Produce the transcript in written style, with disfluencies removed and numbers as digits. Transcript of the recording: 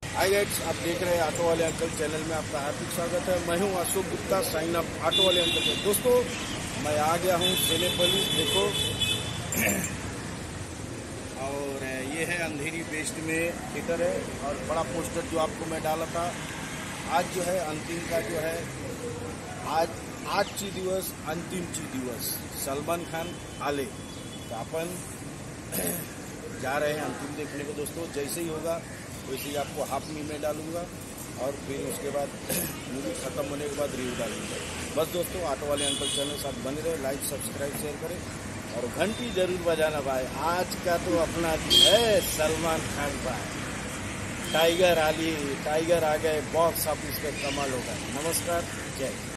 Hi guys, आप देख रहे हैं ऑटो वाले अंकल चैनल में आपका हार्दिक स्वागत है। मैं हूं Ashok Gupta, sign up auto वाले अंकल के। दोस्तों, मैं आ गया हूं सेनेपल्ली, देखो। और ये है अंधेरी वेस्ट में थिएटर है, और बड़ा पोस्टर जो आपको मैं डाला था। आज जो है अंतिम का जो है आज ची दिवस, अंतिम ची दिवस, सलमान खान आले। तो अपन जा रहे हैं अंतिम देखने को। दोस्तों, जैसे ही होगा वैसे ही आपको हाफ में डालूंगा, और फिर उसके बाद मूवी खत्म होने के बाद रिव्यू डालूंगा। बस दोस्तों, ऑटो वाले अंकल चैनल साथ बने रहे, लाइक सब्सक्राइब शेयर करें और घंटी जरूर बजाना भाई। आज का तो अपना है सलमान खान भाई। टाइगर आ गए, बॉक्स ऑफिस पे कमाल होगा। नमस्कार, जय।